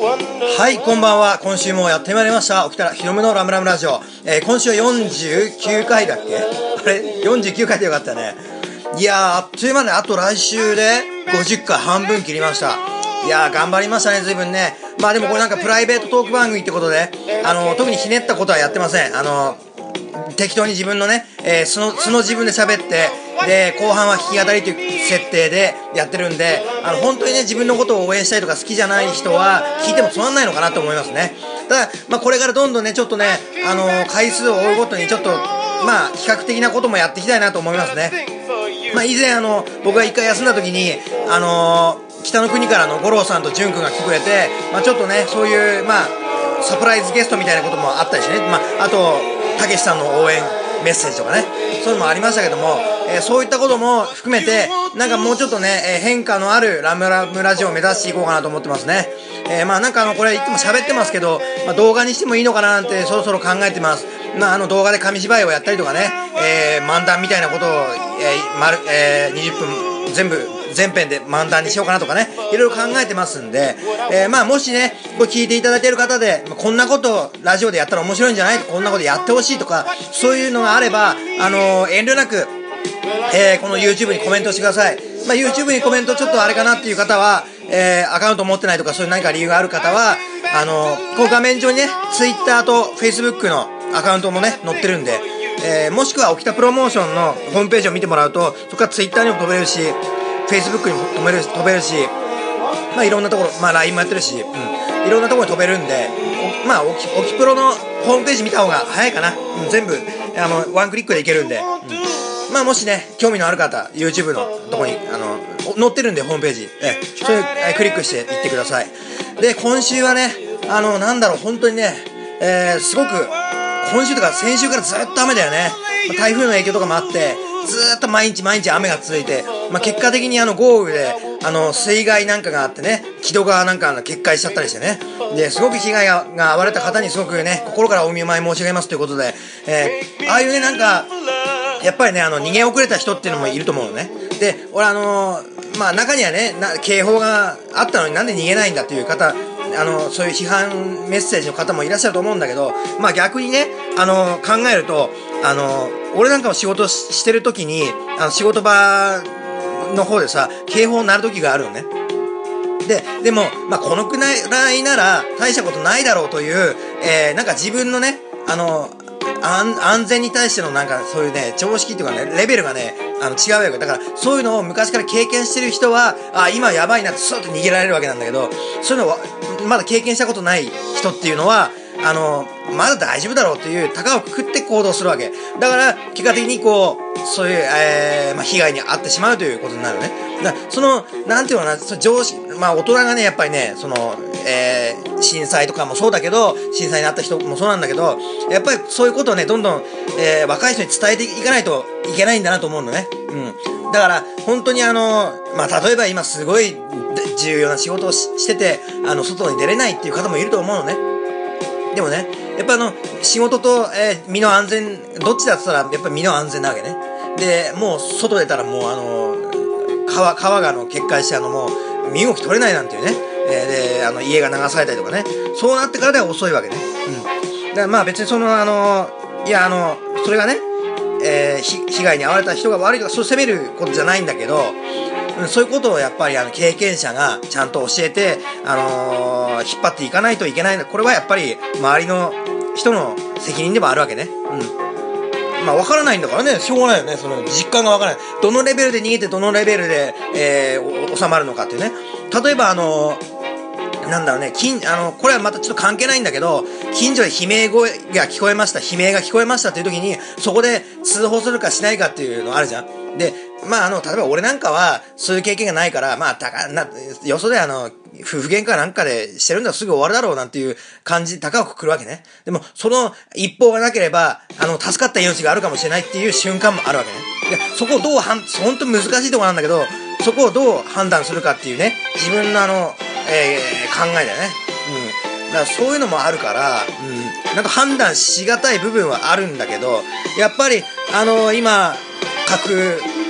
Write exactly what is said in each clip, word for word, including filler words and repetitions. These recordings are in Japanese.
はい、こんばんは。今週もやってまいりました。起きたらひろむのラムラムラジオ。えー、今週はよんじゅうきゅうかいだっけ？あれ ?よんじゅうきゅう 回でよかったね。いやー、あっという間で、あと来週でごじゅっかい、半分切りました。いやー、頑張りましたね、随分ね。まあでもこれなんかプライベートトーク番組ってことで、あのー、特にひねったことはやってません。あのー、適当に自分のね、えー、素の、素の自分で喋って、で、後半は弾き語りという設定でやってるんで、あの、本当にね、自分のことを応援したいとか好きじゃない人は、聞いてもつまんないのかなと思いますね。ただ、まあ、これからどんどんね、ちょっとね、あのー、回数を追うごとにちょっと、まあ、比較的なこともやっていきたいなと思いますね。まあ、以前あの、僕が一回休んだ時に、あのー、北の国からの五郎さんと淳君が来てくれて、まあ、ちょっとね、そういう、まあ、サプライズゲストみたいなこともあったりしてね、まあ、あと、たけしさんの応援、メッセージとかね、そういうのもありましたけども、えー、そういったことも含めて、なんかもうちょっとね、えー、変化のあるラムラムラジオを目指していこうかなと思ってますね。えー、まあなんかあの、これいつも喋ってますけど、まあ動画にしてもいいのかななんてそろそろ考えてます。まああの動画で紙芝居をやったりとかね、えー、漫談みたいなことを、えー、丸、えー、にじゅっぷん全部、全編で漫談にしようかなとかね、いろいろ考えてますんで、えー、まあもしね、これ聞いていただいている方で、まあ、こんなことをラジオでやったら面白いんじゃない？こんなことやってほしいとか、そういうのがあれば、あのー、遠慮なく、えー、この YouTube にコメントしてください。まあ YouTube にコメントちょっとあれかなっていう方は、えー、アカウント持ってないとかそういう何か理由がある方は、あのー、この画面上にね、Twitter と Facebook のアカウントもね、載ってるんで、えー、もしくは沖田プロモーションのホームページを見てもらうと、そこから Twitter にも飛べるし、Facebook にも飛べるし、飛べるし、まあいろんなところ、まあ ライン もやってるし、うん、いろんなところに飛べるんで、まあ沖、沖プロのホームページ見た方が早いかな。うん、全部、あの、ワンクリックでいけるんで、うん、まあもしね、興味のある方、YouTube のとこに、あの、載ってるんで、ホームページ。え、それ、え、クリックしていってください。で、今週はね、あの、なんだろう、本当にね、えー、すごく、今週とか先週からずっと雨だよね。台風の影響とかもあって、ずーっと毎日毎日雨が続いて、まあ、結果的にあの豪雨で、あの、水害なんかがあってね、木戸川なんかが決壊しちゃったりしてね。で、すごく被害が遭われた方にすごくね、心からお見舞い申し上げますということで、えー、ああいうね、なんか、やっぱりね、あの、逃げ遅れた人っていうのもいると思うのね。で、俺あのー、まあ、中にはね、な、警報があったのになんで逃げないんだっていう方、あの、そういう批判メッセージの方もいらっしゃると思うんだけど、まあ逆にね、あの、考えると、あの、俺なんかも仕事 し, してる時に、あの、仕事場の方でさ、警報鳴る時があるのね。で、でも、まあこのくらいなら大したことないだろうという、えー、なんか自分のね、あの、安, 安全に対してのなんかそういうね、常識っていうかね、レベルがね、あの違うわけだから、そういうのを昔から経験してる人は、あ、今やばいなってスーッと逃げられるわけなんだけど、そういうのはまだ経験したことない人っていうのは、あの、まだ大丈夫だろうっていう高をくくって行動するわけ。だから、結果的にこう、そういう、えー、まあ、被害に遭ってしまうということになるね。だから、その、なんていうのかな、その常識、まあ、大人がね、やっぱりね、その、えー、震災とかもそうだけど、震災に遭った人もそうなんだけど、やっぱりそういうことをね、どんどん、えー、若い人に伝えていかないといけないんだなと思うのね。うん。だから、本当にあの、まあ、例えば今すごい重要な仕事を し, してて、あの、外に出れないっていう方もいると思うのね。でもね、やっぱあの、仕事と、えー、身の安全、どっちだって言ったら、やっぱり身の安全なわけね。で、もう、外出たらもうあの、川、川があの、決壊してあの、もう、身動き取れないなんていうね。えー、で、あの、家が流されたりとかね。そうなってからでは遅いわけね。うん。だからまあ別にその、あの、いや、あの、それがね、えー、被害に遭われた人が悪いとか、そう責めることじゃないんだけど、うん、そういうことをやっぱりあの経験者がちゃんと教えて、あのー、引っ張っていかないといけない。これはやっぱり周りの人の責任でもあるわけね。うん。まあ分からないんだからね、しょうがないよね。その実感が分からない。どのレベルで逃げてどのレベルで、えー、収まるのかっていうね。例えばあのー、なんだろうね、近、あの、これはまたちょっと関係ないんだけど、近所で悲鳴声が聞こえました、悲鳴が聞こえましたっていう時に、そこで通報するかしないかっていうのあるじゃん。で、まああの、例えば俺なんかは、そういう経験がないから、まあ、たか、な、よそであの、夫婦喧嘩なんかでしてるんだらすぐ終わるだろうなんていう感じ、高くくるわけね。でも、その一報がなければ、あの、助かった命があるかもしれないっていう瞬間もあるわけね。で、そこをどうはん、本当に難しいところなんだけど、そこをどう判断するかっていうね、自分のあの、えー、考えだよね。うん。だからそういうのもあるから、うん。なんか判断しがたい部分はあるんだけど、やっぱり、あのー、今、各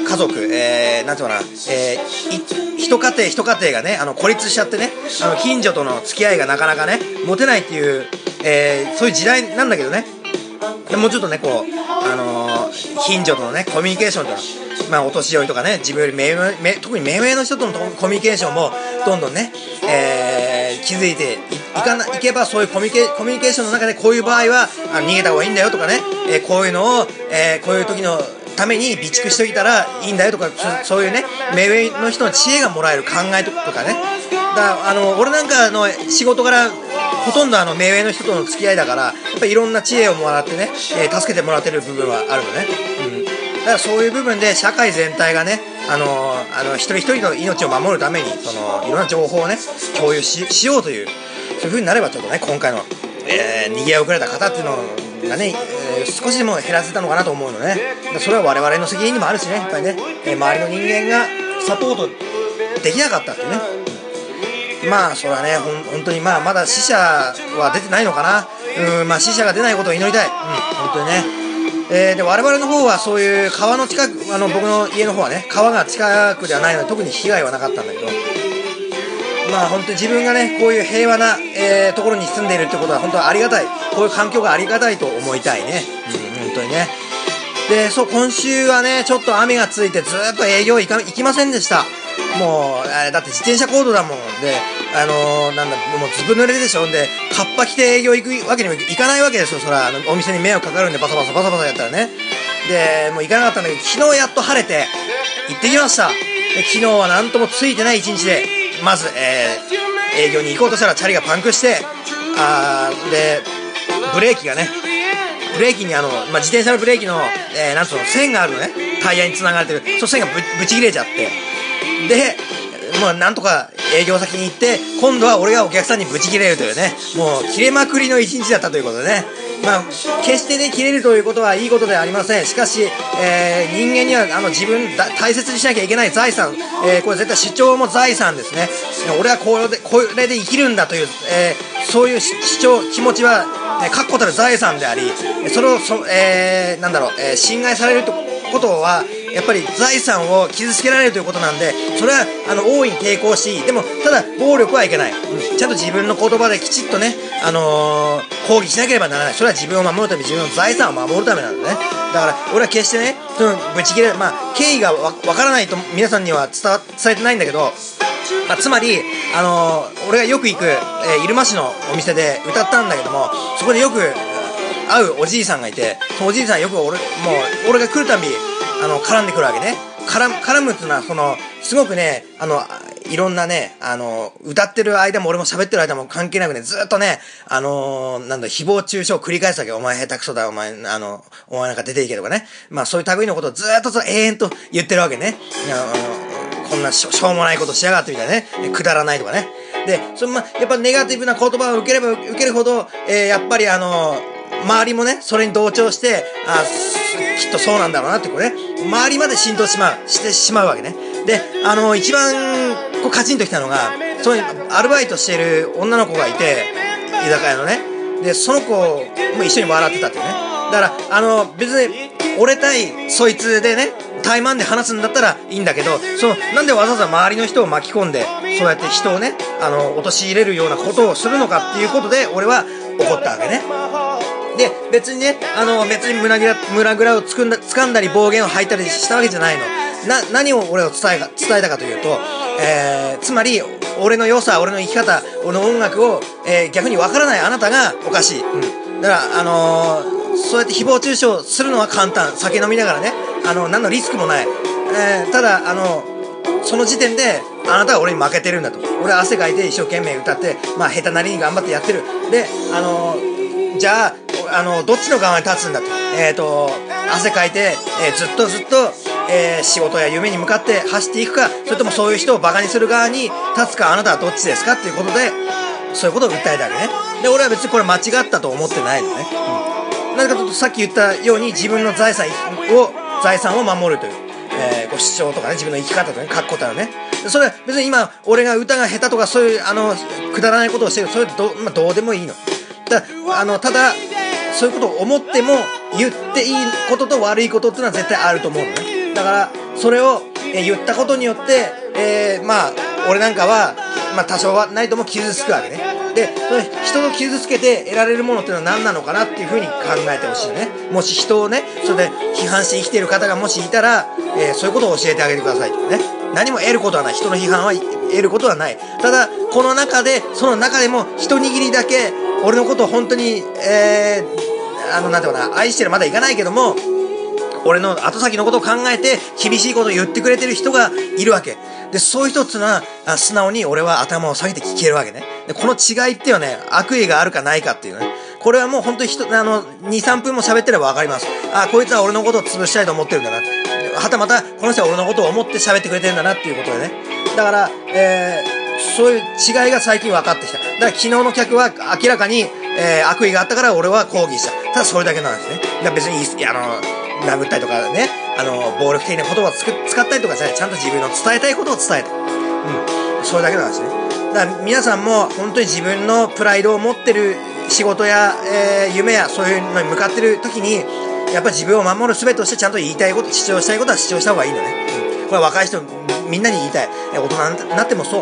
家族、えー、なんていうかな、えー、い一家庭一家庭がね、あの孤立しちゃってね、あの近所との付き合いがなかなかね持てないっていう、えー、そういう時代なんだけどね。でもうちょっとねこう、あのー、近所とのねコミュニケーションとの、まあ、お年寄りとかね、自分より目上、目特に目上の人とのコミュニケーションもどんどんね、えー、気づいて い, い, かないけば、そういうコミュニケ、コミュニケーションの中でこういう場合はあの逃げた方がいいんだよとかね、えー、こういうのを、えー、こういう時のために備蓄しておいたらいいんだよとか、そ, そういうね目上の人の知恵がもらえる考えとかね。だからあの俺なんかの仕事からほとんどあの目上の人との付き合いだから、やっぱりいろんな知恵をもらってね、えー、助けてもらってる部分はあるのね、うん、だからそういう部分で社会全体がね、あのー、あの一人一人の命を守るためにそのいろんな情報をね共有 し, しようという、そういう風になればちょっとね今回の、えー、逃げ遅れた方っていうのがね、えー、少しでも減らせたのかなと思うのね。それは我々の責任にもあるしね、やっぱりね、えー、周りの人間がサポートできなかったっていうね。まあそれはね、ほん本当にまあまだ死者は出てないのかな。うん、まあ死者が出ないことを祈りたい。うん、本当にね。えー、で我々の方はそういう川の近く、あの僕の家の方はね川が近くではないので特に被害はなかったんだけど、まあ本当に自分がねこういう平和な、えー、ところに住んでいるってことは本当はありがたい。こういう環境がありがたいと思いたいね。うん、本当にね。でそう今週はねちょっと雨がついてずっと営業行か行きませんでした。もうあれだって自転車コードだもんで、あのー、なんだもうずぶ濡れでしょ。でカッパ着て営業行くわけにもいかないわけですよ。そらあのお店に迷惑かかるんでバサバサバサバサやったらね。でもう行かなかったんだけど、昨日やっと晴れて行ってきました。で昨日はなんともついてない一日で、まず、えー、営業に行こうとしたらチャリがパンクして、あーでブレーキがねブレーキにあの、まあ、自転車のブレーキの、えー、なんつうの線があるのね、タイヤに繋がれてる、その線が ぶ, ぶち切れちゃって、でもうなんとか営業先に行って、今度は俺がお客さんにブチ切れるというね、もう切れまくりの一日だったということでね。まあ決してね切れるということはいいことではありません。しかし、えー、人間にはあの自分だ大切にしなきゃいけない財産、えー、これ絶対主張も財産ですね。俺はこれでこれで生きるんだという、えー、そういう主張気持ちは、えー、確固たる財産であり、それをそ、えー、なんだろう、えー、侵害されることはやっぱり財産を傷つけられるということなんで、それはあの大いに抵抗し、でもただ暴力はいけない、うん、ちゃんと自分の言葉できちっとね、あのー、抗議しなければならない。それは自分を守るため、自分の財産を守るためなんだね。だから俺は決してねそのぶち切れ、まあ経緯がわ分からないと皆さんには伝わ伝えてないんだけど、まあ、つまり、あのー、俺がよく行く、えー、入間市のお店で歌ったんだけども、そこでよく会うおじいさんがいて、そのおじいさんよく俺もう俺が来るたびあの絡んでくるわけね。絡む絡むっていうのはそのすごくね、あのいろんなね、あの歌ってる間も俺も喋ってる間も関係なくね、ずっとね、あのー、なんだ誹謗中傷を繰り返すわけ。お前下手くそだ、お前あのお前なんか出ていけとかね、まあそういう類のことをずっと永遠と言ってるわけね。あのこんなし ょ, しょうもないことしやがってみたいなね、くだらないとかね。でその、まあ、やっぱネガティブな言葉を受ければ受けるほど、えー、やっぱりあのー周りもねそれに同調して、あきっとそうなんだろうなってこうね、周りまで浸透しまうしてしまうわけね。であの一番こうカチンときたのが、そういうアルバイトしている女の子がいて、居酒屋のね、でその子も一緒に笑ってたっていうね。だからあの別に俺対そいつでね対マンで話すんだったらいいんだけど、そのなんでわざわざ周りの人を巻き込んでそうやって人をねあの陥れるようなことをするのかっていうことで俺は怒ったわけね。で別にねあの別に胸ぐら胸ぐらをつくんだ掴んだり暴言を吐いたりしたわけじゃないの。な何を俺を伝え伝えたかというと、えー、つまり俺の良さ、俺の生き方、俺の音楽を、えー、逆に分からないあなたがおかしい、うん、だからあのー、そうやって誹謗中傷するのは簡単、酒飲みながらね、あの何のリスクもない、えー、ただあのその時点であなたは俺に負けてるんだと。俺は汗かいて一生懸命歌って、まあ下手なりに頑張ってやってる。であのー、じゃああのどっちの側に立つんだと、えーと汗かいて、えー、ずっとずっと、えー、仕事や夢に向かって走っていくか、それともそういう人をバカにする側に立つか、あなたはどっちですかっていうことでそういうことを訴えたわけね。で俺は別にこれ間違ったと思ってないのね、うん、なぜかというとさっき言ったように自分の財産を財産を守るという、えー、こう主張とかね、自分の生き方とかね、確固たるね。それは別に今俺が歌が下手とかそういうあのくだらないことをしてる、それど、まあ、どうでもいいの。だあのただそういうことを思っても言っていいことと悪いことっていうのは絶対あると思うのね。だからそれを、えー、言ったことによって、えー、まあ俺なんかは、まあ、多少はないとも傷つくわけね。で、それ人を傷つけて得られるものっていうのは何なのかなっていうふうに考えてほしいよね。もし人をねそれで批判して生きている方がもしいたら、えー、そういうことを教えてあげてくださいとね。何も得ることはない、人の批判は得ることはない。ただこの中でその中でも一握りだけ俺のことを本当に、えー、あのなんていうかな、愛してるまだいかないけども俺の後先のことを考えて厳しいことを言ってくれてる人がいるわけで、そういう人っていうのは素直に俺は頭を下げて聞けるわけね。でこの違いっていうのはね、悪意があるかないかっていうね、これはもう本当に人あの にさんぷんも喋ってれば分かります。あ、こいつは俺のことを潰したいと思ってるんだな、はたまたこの人は俺のことを思って喋ってくれてるんだなっていうことでね。だから、えー、そういう違いが最近分かってきた。だから昨日の客は明らかに、えー、悪意があったから俺は抗議した。ただそれだけなんですね。だから別にあの殴ったりとかね、あの暴力的な言葉をつく使ったりとかさ、ちゃんと自分の伝えたいことを伝えた。うん、それだけなんですね。だから皆さんも本当に自分のプライドを持ってる仕事や、えー、夢やそういうのに向かってる時にやっぱり自分を守る術としてちゃんと言いたいこと、主張したいことは主張した方がいいのね。うん、これは若い人みんなに言いたい。大人になってもそう、うん、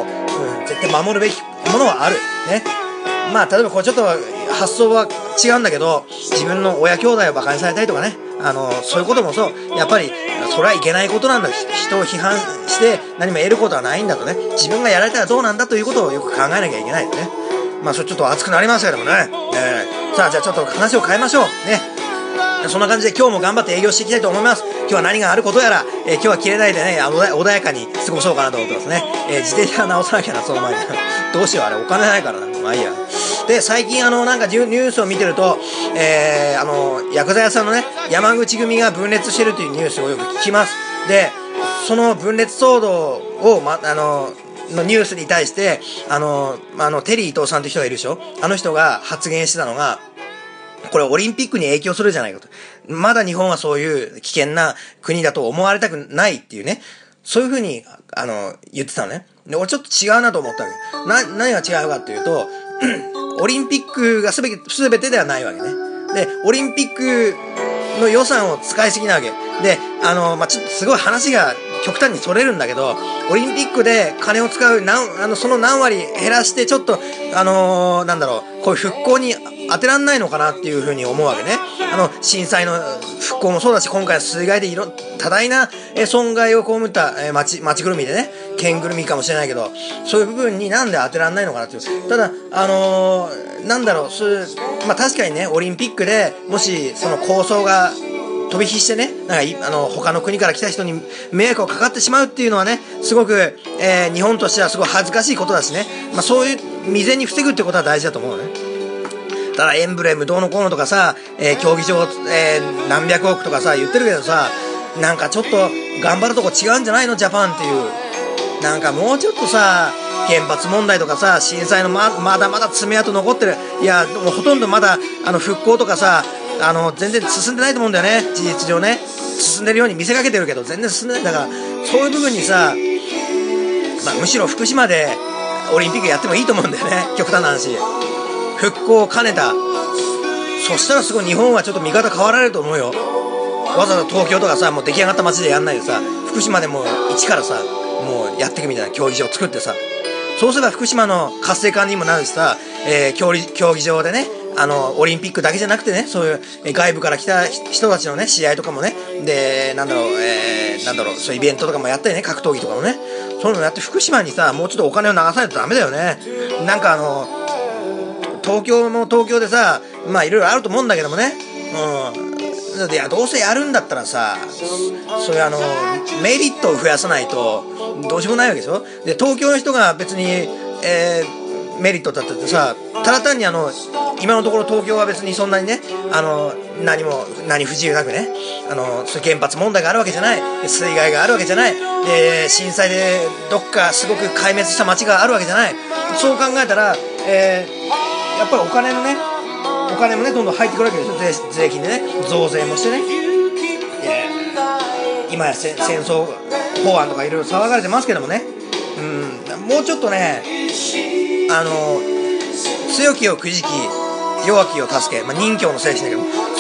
絶対守るべきものはあるね。まあ例えばこれちょっと発想は違うんだけど、自分の親兄弟をバカにされたりとかね、あのそういうこともそう、やっぱりそれはいけないことなんだ。人を批判して何も得ることはないんだとね、自分がやられたらどうなんだということをよく考えなきゃいけないよね。まあそれちょっと熱くなりましたけどもね、えー、さあじゃあちょっと話を変えましょうね。そんな感じで今日も頑張って営業していきたいと思います。今日は何があることやら、えー、今日は切れないでね、穏やかに過ごそうかなと思ってますね。えー、自転車直さなきゃな、その前にどうしよう、あれお金ないからな、まあいいや。で最近あのなんかニュースを見てると、えー、あの薬剤屋さんのね山口組が分裂してるというニュースをよく聞きます。でその分裂騒動を、ま、あののニュースに対してあのあのテリー伊藤さんという人がいるでしょ。あの人が発言してたのが、これオリンピックに影響するじゃないかと。まだ日本はそういう危険な国だと思われたくないっていうね、そういう風にあの言ってたのね。で俺ちょっと違うなと思ったわけ。な何が違うかっていうとオリンピックがすべて、すべてではないわけね。で、オリンピックの予算を使いすぎなわけ。で、あの、まあ、ちょっとすごい話が極端にそれるんだけど、オリンピックで金を使う、なんあの、その何割減らして、ちょっと、あのー、なんだろう、こういう復興に当てらんないのかなっていうふうに思うわけね。あの、震災の復興もそうだし、今回は水害でいろ、多大な損害を被った、えー、町、町ぐるみでね、県ぐるみかもしれないけど、そういう部分になんで当てらんないのかなっていう。ただ、あのー、なんだろう、そういう、まあ確かにね、オリンピックでもし、その構想が、飛び火してね、なんかあの他の国から来た人に迷惑をかかってしまうっていうのはね、すごく、えー、日本としてはすごい恥ずかしいことだしね、まあ、そういう未然に防ぐってことは大事だと思うのね。ただエンブレムどうのこうのとかさ、えー、競技場、えー、何百億とかさ言ってるけどさ、なんかちょっと頑張るとこ違うんじゃないのジャパンっていう。なんかもうちょっとさ、原発問題とかさ、震災の ま, まだまだ爪痕残ってる。いやもうほとんどまだあの復興とかさ、あの全然進んでないと思うんだよね。事実上ね進んでるように見せかけてるけど全然進んでない。だからそういう部分にさ、まあ、むしろ福島でオリンピックやってもいいと思うんだよね。極端な話、復興を兼ねた。そしたらすごい日本はちょっと見方変わられると思うよ。わざわざ東京とかさ、もう出来上がった街でやんないでさ、福島でも一からさもうやっていくみたいな競技場を作ってさ、そうすれば福島の活性化にもなるしさ、えー、競技、競技場でね、あのオリンピックだけじゃなくてね、そういう外部から来た人たちのね試合とかもね、でなんだろう、えー、なんだろう、そういうイベントとかもやったりね、格闘技とかもね、そういうのやって福島にさもうちょっとお金を流さないとダメだよね。なんかあの東京も東京でさ、まあいろいろあると思うんだけどもね、うん、いやどうせやるんだったらさ、そういうあのメリットを増やさないとどうしようもないわけでしょ。で東京の人が別に、えー、メリットだったってさ、ただ単にあの今のところ東京は別にそんなにね、あの何も何不自由なくね、あのそういう原発問題があるわけじゃない、水害があるわけじゃない、で震災でどっかすごく壊滅した街があるわけじゃない。そう考えたら、えー、やっぱりお金のねお金もねどんどん入ってくるわけでしょ。 税, 税金でね増税もしてね、えー、今や戦争法案とかいろいろ騒がれてますけどもね、うん、もうちょっとね、あの強きをくじき弱きを助け、まあ、任侠の精神だけど、そういうなんか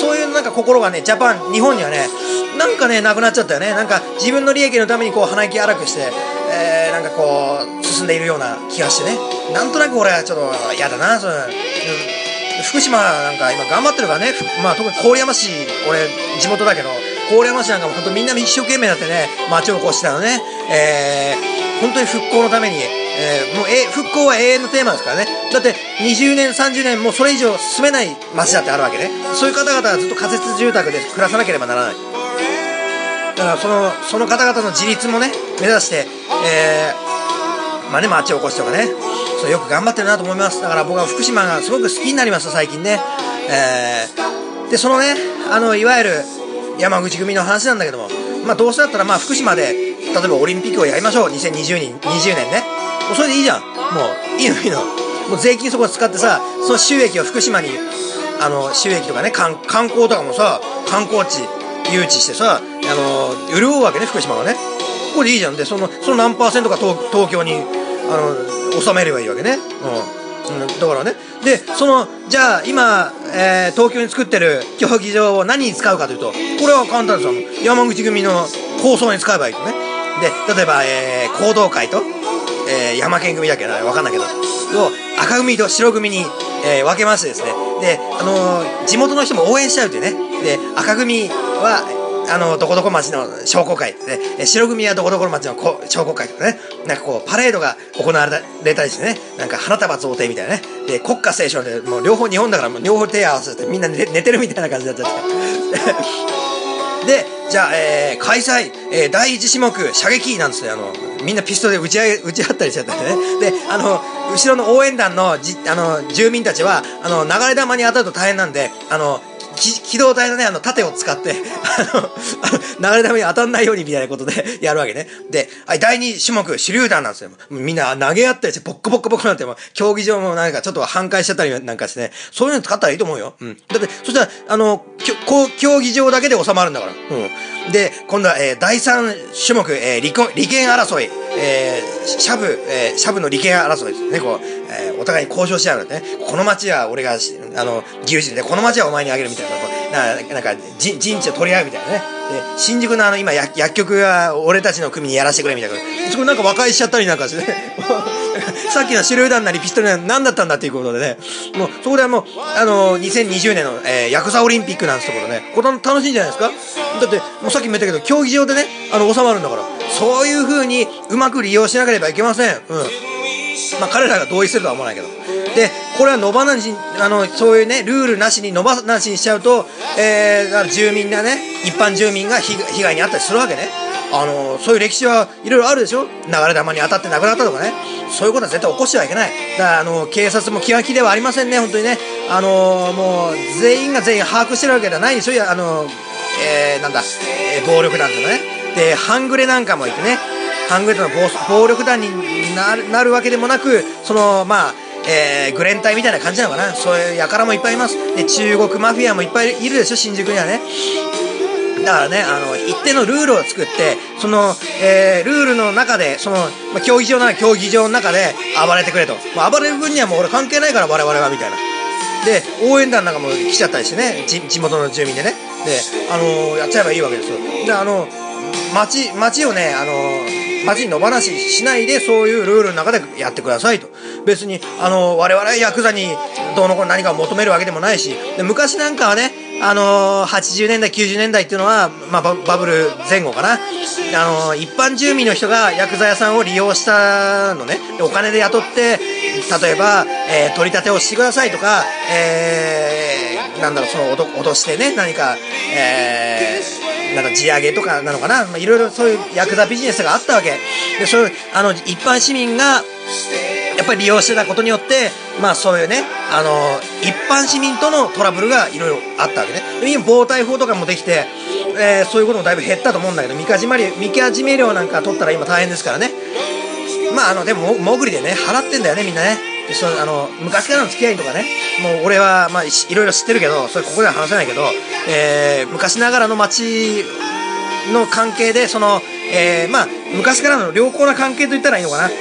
か心がね、ジャパン、日本にはね、なんかね、なくなっちゃったよね。なんか自分の利益のためにこう鼻息荒くして、えー、なんかこう、進んでいるような気がしてね。なんとなく俺はちょっと嫌だな、それ。うん、福島なんか今頑張ってるからね、まあ特に郡山市、俺地元だけど、郡山市なんかも本当みんな一生懸命になってね、町を起こしてたのね。えー、本当に復興のために、えー、もうえ復興は永遠のテーマですからね。だってにじゅうねんさんじゅうねんもうそれ以上住めない町だってあるわけね。そういう方々はずっと仮設住宅で暮らさなければならない。だからそのその方々の自立もね目指して、えー、まあね町を起こしてとかね、そうよく頑張ってるなと思います。だから僕は福島がすごく好きになりました最近ね。えー、でそのねあのいわゆる山口組の話なんだけども、まあどうせだったらまあ福島で例えばオリンピックをやりましょう。にせんにじゅうねんね。もうそれでいいじゃん。もういいのいいの。もう税金そこ使ってさ、その収益を福島にあの収益とかね、観光とかもさ、観光地誘致してさ、あの潤うわけね福島がね。ここでいいじゃん。でそのその何パーセントか 東, 東京にあの収めればいいわけね。うん、うん、だからね。でそのじゃあ今、えー、東京に作ってる競技場を何に使うかというと、これは簡単ですよ。山口組の構想に使えばいいとね。で例えば、えー、行動会と、えー、山県組だっけな分かんないけど赤組と白組に、えー、分けましてですね、で、あのー、地元の人も応援しちゃうというね。で赤組はあのどこどこ町の商工会で、白組はどこどこ町の商工会とかね、なんかこうパレードが行われたりしてね、なんか花束贈呈みたいなね、で国歌斉唱でもう両方日本だからもう両方手合わせてみんな寝てるみたいな感じになっちゃってでじゃあ、えー、開催、えー、だいいち種目射撃なんですね。あのみんなピストルで撃ち合い、撃ち合ったりしちゃったんでね。であの後ろの応援団のじあの住民たちはあの流れ弾に当たると大変なんで、あの機動隊のね、あの、盾を使って、あの、流れ弾に当たんないようにみたいなことでやるわけね。で、はい、だいに種目、手榴弾なんですよ。みんな投げ合ったりして、ボッコボッコボッコなんて、も競技場もなんかちょっと半壊しちゃったりなんかしてね、そういうの使ったらいいと思うよ。うん。だって、そしたら、あの、競技場だけで収まるんだから。うん。で、今度は、えー、だいさん種目、えー、利利権争い、えー、シャブ、えー、シャブの利権争いですね。こう、えー、お互いに交渉し合うんだってね。この町は俺が、あの、牛耳で、この町はお前にあげるみたいな。な, なんか陣地を取り合うみたいなね。で新宿のあの今薬, 薬局は俺たちの組にやらせてくれみたいな、そこなんか和解しちゃったりなんかしてねさっきの手榴弾なりピストルなり何だったんだっていうことでね、もうそこではもうあのにせんにじゅうねんの、えー、ヤクザオリンピックなんてところね、これ楽しいんじゃないですか。だってもうさっきも言ったけど競技場でねあの収まるんだから、そういう風にうまく利用しなければいけません。うん、まあ彼らが同意するとは思わないけど、でこれは野放し、あのそういうねルールなしに野放しにしちゃうと、えー、だから住民がね一般住民が被害に遭ったりするわけね。あのそういう歴史はいろいろあるでしょ。流れ弾に当たって亡くなったとかね、そういうことは絶対起こしてはいけない。だからあの警察も気が気ではありませんね本当にね。あのもう全員が全員把握してるわけではないでしょ。あの、えー、なんだ、えー、暴力団とかね。で半グレなんかもいてね、半グレとの 暴, 暴力団にな る, なるわけでもなく、そのまあえー、グレン隊みたいな感じなのかな。そういう輩もいっぱいいます。で中国マフィアもいっぱいいるでしょ新宿にはね。だからねあの一定のルールを作って、その、えー、ルールの中でその、まあ、競技場なら競技場の中で暴れてくれと、まあ、暴れる分にはもう俺関係ないから我々はみたいな。で応援団なんかも来ちゃったりしてね、地元の住民でね。であのー、やっちゃえばいいわけですよ。であの街街をねあのー街に野放ししないで、そういうルールの中でやってくださいと。別にあの我々はヤクザにどうのこうの何かを求めるわけでもないし、で昔なんかはねあのー、はちじゅうねんだいきゅうじゅうねんだいっていうのは、まあ、バ, バブル前後かな、あのー、一般住民の人がヤクザ屋さんを利用したのね。でお金で雇って例えば、えー、取り立てをしてくださいとか、えー、なんだろうその脅してね何か、えー、なんか地上げとかなのかな、まあ、いろいろそういうヤクザビジネスがあったわけで、そういうあの一般市民がやっぱり利用してたことによって、まあそういうねあの一般市民とのトラブルがいろいろあったわけね。で今暴対法とかもできて、えー、そういうこともだいぶ減ったと思うんだけど、みかじまりみかじめ料なんか取ったら今大変ですからね。まああのでももぐりでね払ってんだよねみんなね。でそのあの昔からの付き合いとかね、もう俺はまあいろいろ知ってるけど、それここでは話せないけど、えー、昔ながらの町の関係でその、えー、まあ昔からの良好な関係と言ったらいいのかな。うん、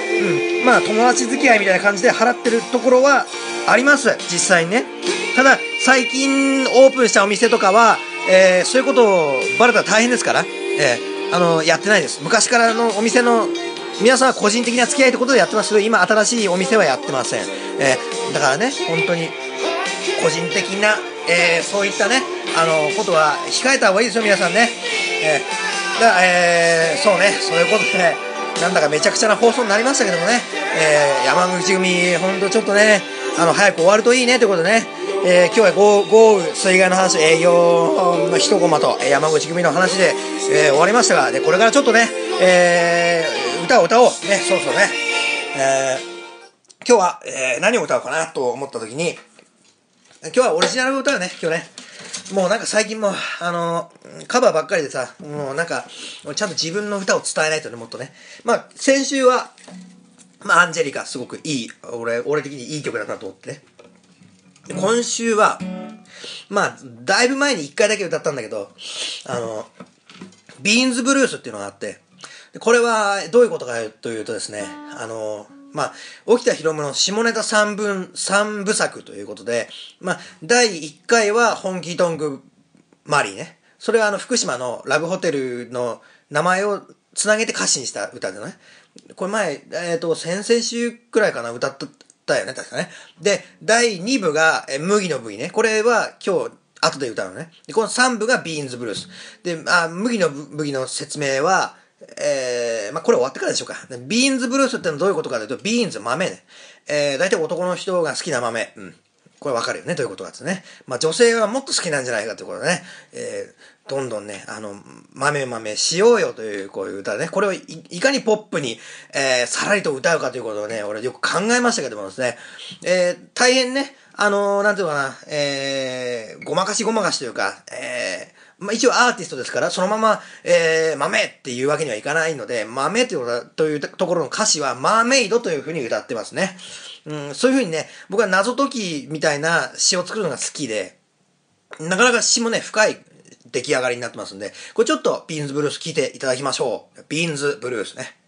まあ友達付き合いみたいな感じで払ってるところはあります実際にね。ただ最近オープンしたお店とかは、 えー、そういうことをバレたら大変ですから、えー、あのやってないです。昔からのお店の皆さんは個人的な付き合いということでやってますけど、今新しいお店はやってません。えー、だからね、本当に個人的な、えー、そういったね、あのことは控えた方がいいですよ、皆さんね。えー、だから、えー、そうね、そういうことで、ね、なんだかめちゃくちゃな放送になりましたけどもね、えー、山口組、本当ちょっとね、あの早く終わるといいねということでね、えー、今日は豪豪雨、水害の話、営業の一コマと山口組の話で、えー、終わりましたが、でこれからちょっとね、えー、歌を歌おう、ね、そうそうね、えー、今日は、えー、何を歌おうかなと思った時に、今日はオリジナル歌うね、今日ね。もうなんか最近もう、あのー、カバーばっかりでさ、もうなんか、ちゃんと自分の歌を伝えないとね、もっとね。まあ、先週は、まあ、アンジェリカ、すごくいい、俺、俺的にいい曲だなと思ってね。今週は、まあ、だいぶ前に一回だけ歌ったんだけど、あの、ビーンズブルースっていうのがあって、これはどういうことかというとですね、あの、まあ、沖田ひろむの下ネタ三分、三部作ということで、まあ、だいいっかいはホンキートングマリーね。それはあの、福島のラブホテルの名前をつなげて歌詞にした歌でね。これ前、えっと、先々週くらいかな、歌ったよね、確かね。で、だいに部が、え麦の部位ね。これは今日、後で歌うのね。で、このさん部がビーンズブルース。で、あ、麦の部位の説明は、えー、まあ、これ終わってからでしょうか。ビーンズブルースってのはどういうことかというと、ビーンズ、豆ね。えー、大体男の人が好きな豆。うん。これわかるよね、どういうことかですね。まあ、女性はもっと好きなんじゃないかということでね。えー、どんどんね、あの、豆豆しようよという、こういう歌ね。これを い, いかにポップに、えー、さらりと歌うかということをね、俺よく考えましたけどもですね。えー、大変ね、あのー、なんていうのかな、えー、ごまかしごまかしというか、えー、まあ、一応アーティストですから、そのまま、えー、豆っていうわけにはいかないので、豆というというところの歌詞はマーメイドという風に歌ってますね。うん、そういう風にね、僕は謎解きみたいな詩を作るのが好きで、なかなか詩もね、深い出来上がりになってますんで、これちょっとビーンズブルース聴いていただきましょう。ビーンズブルースね。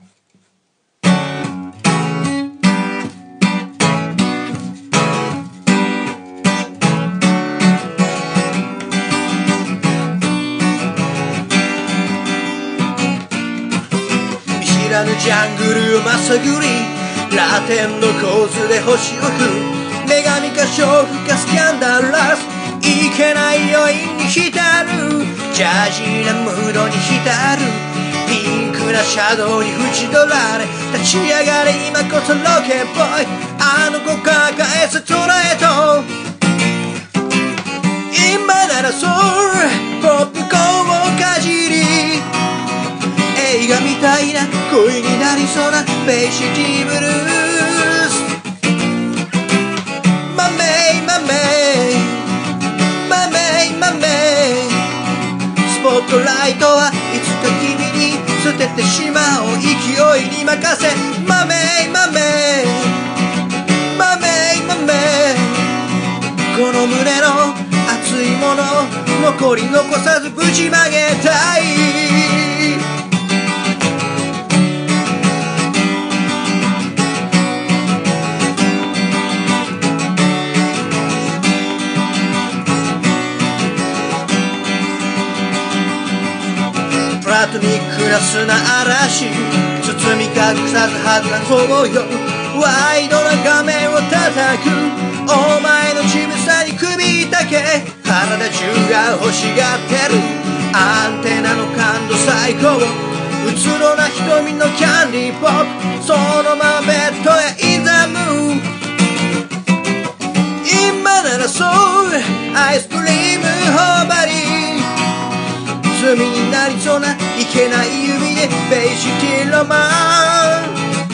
知らぬジャングルをまさぐり、ラテンの構図で星を振る、女神か娼婦かスキャンダラス、いけない余韻に浸る、ジャージーなムードに浸る、ピンクなシャドウに縁取られ、立ち上がれ今こそロケボーイ、あの子抱えストレート、今ならソウルポップコーンをかじり、映画みたいな恋になりそうなベーシティブルース、マメイマメイマメイマメイ、スポットライトはいつか君に捨ててしまおう、勢いに任せ、マメイマメイマメイマメイ、この胸の熱いもの残り残さずぶちまげたい、プラトニックな砂嵐、包み隠さず剥がそうよ、ワイドな画面を叩く、お前の乳房に首だけ、体中が欲しがってる、アンテナの感度最高、うつろな瞳のキャンディーポップ、そのままベッドへインザムーン、今ならそうアイスクリーム頬張り、罪になりそうないけない指でベーシティロマン、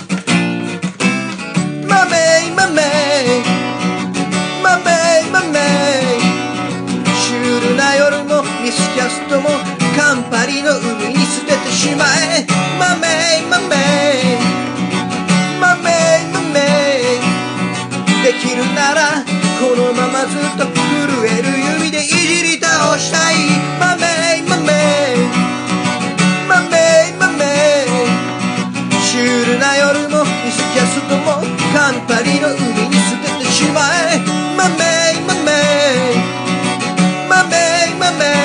マメイマメイマメイマメイ、シュールな夜もミスキャストもカンパリの海に捨ててしまえ、マメイマメイマメイマメイ、できるならこのままずっと震える指でいじり倒したい、マメイマメイマメイマメイ、シュールな夜もミスキャストもカンパリの海に捨ててしまえ、マメイマメイマメイマメイ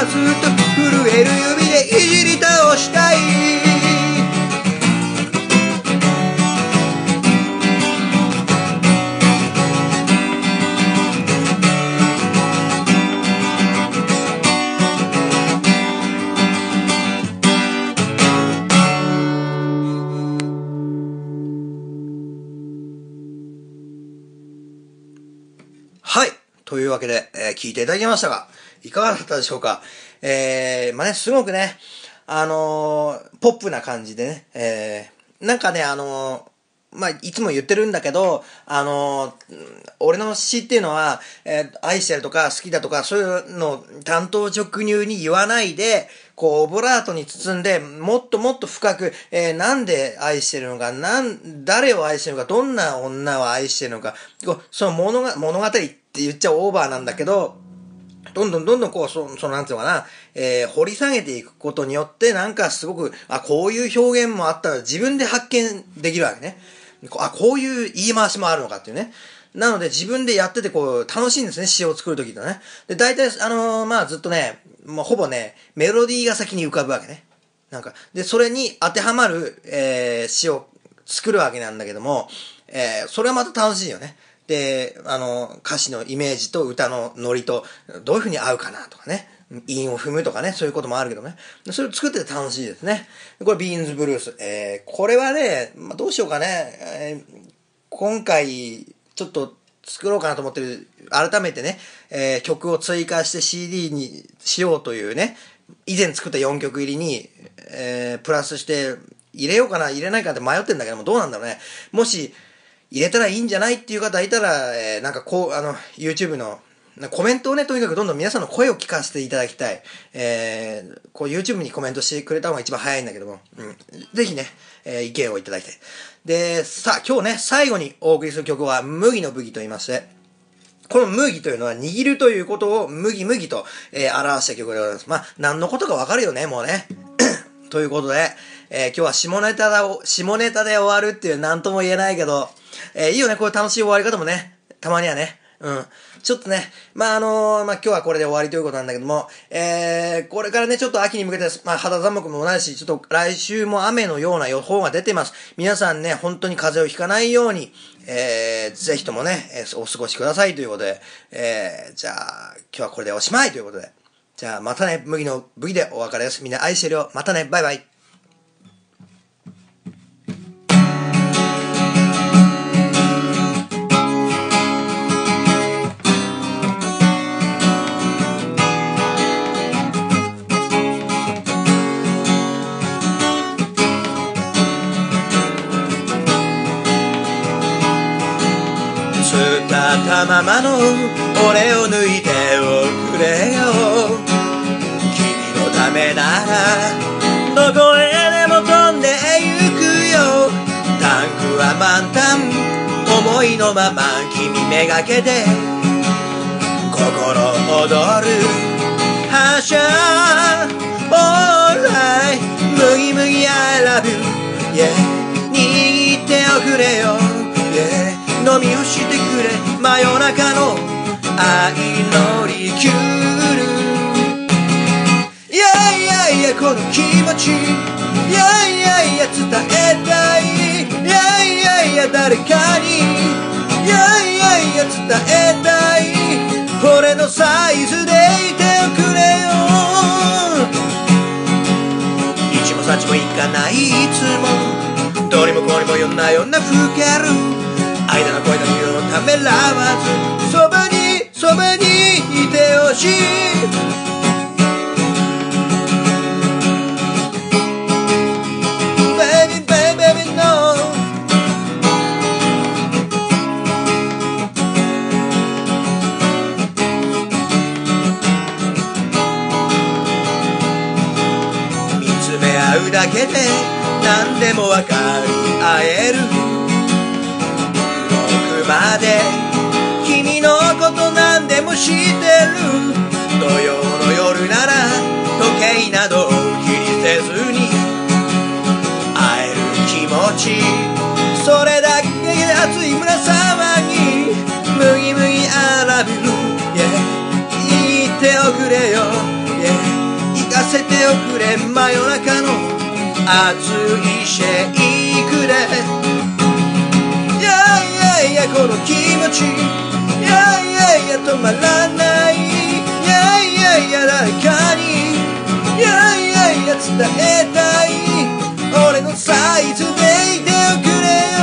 ずっと震える指でいじり倒したい。はい。というわけで、えー、聞いていただきましたが、いかがだったでしょうか。えー、まあね、すごくね、あのー、ポップな感じでね、えー、なんかね、あのー、まあ、いつも言ってるんだけど、あのー、俺の詩っていうのは、えー、愛してるとか好きだとか、そういうのを単刀直入に言わないで、こう、オブラートに包んで、もっともっと深く、えー、なんで愛してるのか、なん、誰を愛してるのか、どんな女を愛してるのか、こうその物が、物語って言っちゃオーバーなんだけど、どんどんどんどんこう、そ, そのなんていうのかな、えー、掘り下げていくことによって、なんかすごく、あ、こういう表現もあったら自分で発見できるわけね。あ、こういう言い回しもあるのかっていうね。なので自分でやっててこう、楽しいんですね、詩を作るときってね。で、大体、あのー、まあずっとね、もうほぼね、メロディーが先に浮かぶわけね。なんか、で、それに当てはまる、えー、詩を作るわけなんだけども、えー、それはまた楽しいよね。で、あの、歌詞のイメージと歌のノリと、どういう風に合うかなとかね。韻を踏むとかね、そういうこともあるけどね。それを作ってて楽しいですね。これ、ビーンズブルース。えー、これはね、まあ、どうしようかね。えー、今回、ちょっと作ろうかなと思ってる、改めてね、えー、曲を追加して シーディー にしようというね、以前作ったよんきょく入りに、えー、プラスして入れようかな、入れないかって迷ってんだけども、どうなんだろうね。もし、入れたらいいんじゃないっていう方いたら、えー、なんかこう、あの、YouTube のコメントをね、とにかくどんどん皆さんの声を聞かせていただきたい。えー、こう YouTube にコメントしてくれた方が一番早いんだけども、うん。ぜひね、えー、意見をいただきたい。で、さあ、今日ね、最後にお送りする曲は、麦のブギと言いまして、この麦というのは握るということを麦麦と、えー、表した曲でございます。まあ、何のことかわかるよね、もうね。ということで、えー、今日は下ネタだ、下ネタで終わるっていう何とも言えないけど、えー、いいよね、こういう楽しい終わり方もね、たまにはね。うん。ちょっとね、まあ、あのー、まあ、今日はこれで終わりということなんだけども、えー、これからね、ちょっと秋に向けて、まあ、肌寒くもないし、ちょっと来週も雨のような予報が出てます。皆さんね、本当に風邪をひかないように、えー、ぜひともね、えー、お過ごしくださいということで、えー、じゃあ、今日はこれでおしまいということで、じゃあ、またね、麦のブギでお別れです。みんな愛してるよ。またね、バイバイ。吸ったままの俺を抜いておくれよ。君のためならどこへでも飛んでゆくよ。タンクは満タン、思いのまま君めがけて心躍る発射 Alright 麦麦 I love you Yeah 握っておくれよ Yeah飲みをしてくれ真夜中の愛のリキュールいやいやいやこの気持ちいやいやいや伝えたいいやいやいや誰かにいやいやいや伝えたい俺のサイズでいておくれよ一も八もいかないいつもどれもこれもよんなよんなふける間の恋の日をためらわずそばにそばにいてほしいBaby baby baby no 見つめ合うだけで何でもわかり合えるまで君のことなんでも知ってる土曜の夜なら時計など気にせずに会える気持ちそれだけで熱い胸騒ぎ麦麦 I love you Yeah 言っておくれよ Yeah せておくれ真夜中の熱いシェイクでいやいやいやこの気持ちいやいやいや止まらないいやいやいや誰かにいやいやいや伝えたい俺のサイズでいておくれよ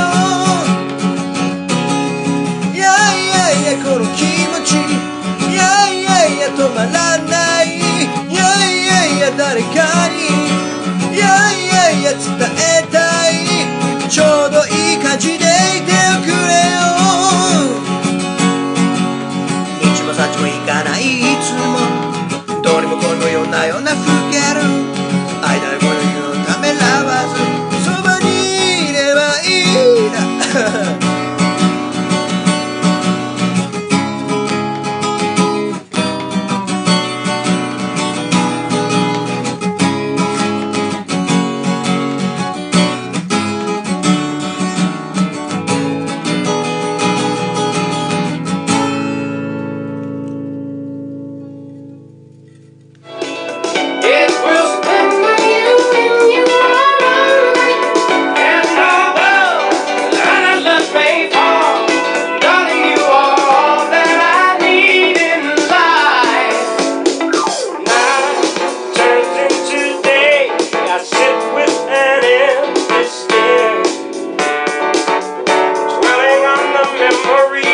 いやいやいやこの気持ちいやいやいや止まらないいやいやいや誰かにいやいやいや伝えたいちょうどいい感じでいておくれよ道も先も行かないいつもどうにもこうにもようなようなふける間でこういうのためらわずそばにいればいいな Memory